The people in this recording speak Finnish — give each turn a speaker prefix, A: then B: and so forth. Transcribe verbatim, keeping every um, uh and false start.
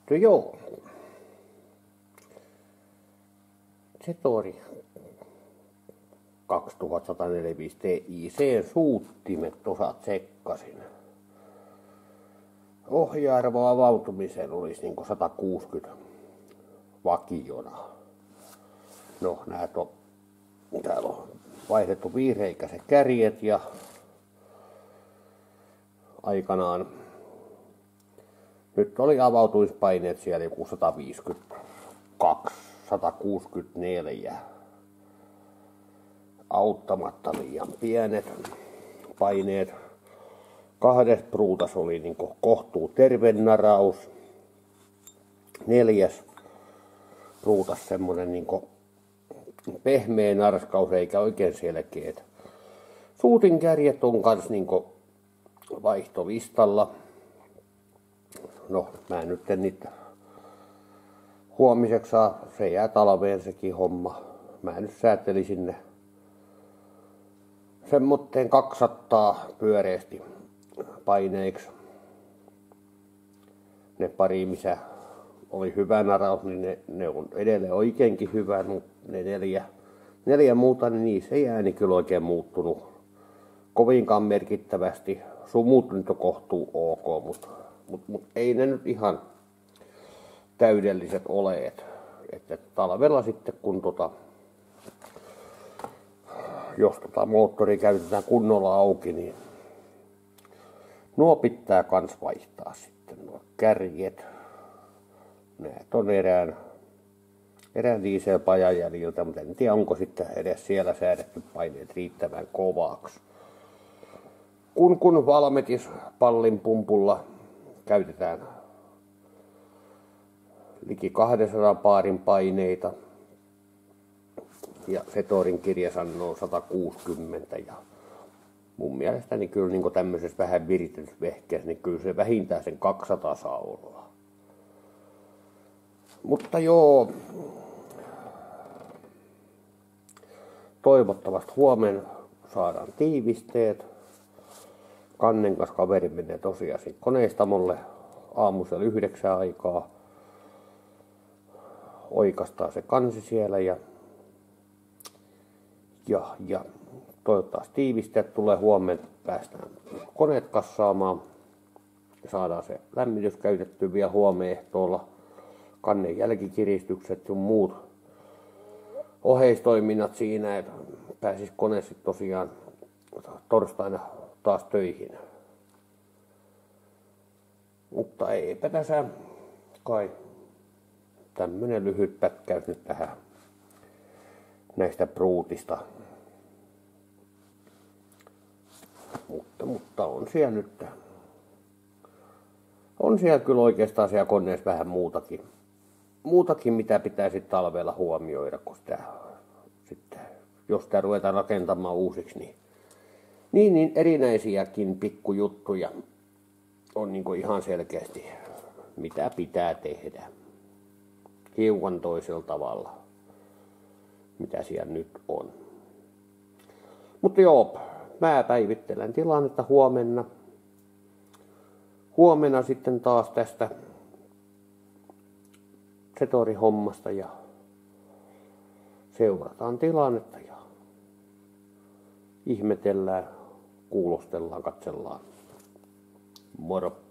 A: No joo. Zetori kaksituhattasataneljäkymmentäviisi Ti C-suuttimet tuossa tsekkasin. Ohjaarvo avautumiseen olisi niin sata kuusikymmentä vakiona. No näet on, täällä on vaihdettu viireikäiset kärjet ja aikanaan nyt oli avautumispaineet siellä joku sata viisikymmentäkaksi, sata kuusikymmentäneljä. Auttamatta liian pienet paineet. Kahdes pruutas oli niin kohtuu terve naraus. Neljäs pruutas semmonen niin pehmeä narskaus eikä oikein selkeät. Suutin kärjet on kans niin vaihtovistalla. No mä nyt en niitä huomiseksi saa, se jää talveen sekin homma. Mä nyt säätelin sinne semmoitteen kaksisataa pyöreästi paineiksi. Ne pari, missä oli hyvä naraus, niin ne, ne on edelleen oikeinkin hyvä, mutta ne neljä, neljä muuta, niin niissä ei ääni kyllä oikein muuttunut kovinkaan merkittävästi. Sumut nyt on kohtuu ok, mutta mut, mut ei ne nyt ihan täydelliset ole. Et, et, et talvella sitten, kun tota, jos tota moottori käytetään kunnolla auki, niin nuo pitää kans vaihtaa sitten, nuo kärjet. Näet on erään, erään dieselpajan jäljiltä, mutta en tiedä onko sitten edes siellä säädetty paineet riittävän kovaksi. Kun, kun Valmetis pallin pumpulla käytetään liki kahdensadan paarin paineita ja Zetorin kirja sanoo sata kuusikymmentä ja mun mielestäni kyllä niin tämmöisessä vähän viritetyssä vehkeessä, niin kyllä se vähintään sen kaksisataa saa olla. Mutta joo, toivottavasti huomenna saadaan tiivisteet. Kannen kanssa kaveri menee tosiaan koneistamolle aamusella yhdeksän aikaa. Oikastaa se kansi siellä ja, ja, ja toivottavasti tiivisteet tulee huomenna, päästään koneet kassaamaan ja saadaan se lämmitys käytetty vielä huomenna ehtoolla. Kannen jälkikiristykset ja muut oheistoiminnat siinä, että pääsis kone sitten tosiaan torstaina taas töihin. Mutta eipä tässä kai tämmönen lyhyt pätkäys nyt tähän näistä pruutista. Mutta, mutta on siellä nyt, on siellä kyllä oikeastaan siellä koneessa vähän muutakin. Muutakin, mitä pitäisi talvella huomioida, kun sitä, sitten, jos sitä ruvetaan rakentamaan uusiksi, niin, niin, niin erinäisiäkin pikkujuttuja on niin kuin ihan selkeästi, mitä pitää tehdä. Hiukan toisella tavalla, mitä siellä nyt on. Mutta joo, mä päivittelen tilannetta huomenna. Huomenna sitten taas tästä Zetori-hommasta ja seurataan tilannetta ja ihmetellään, kuulostellaan, katsellaan. Moro!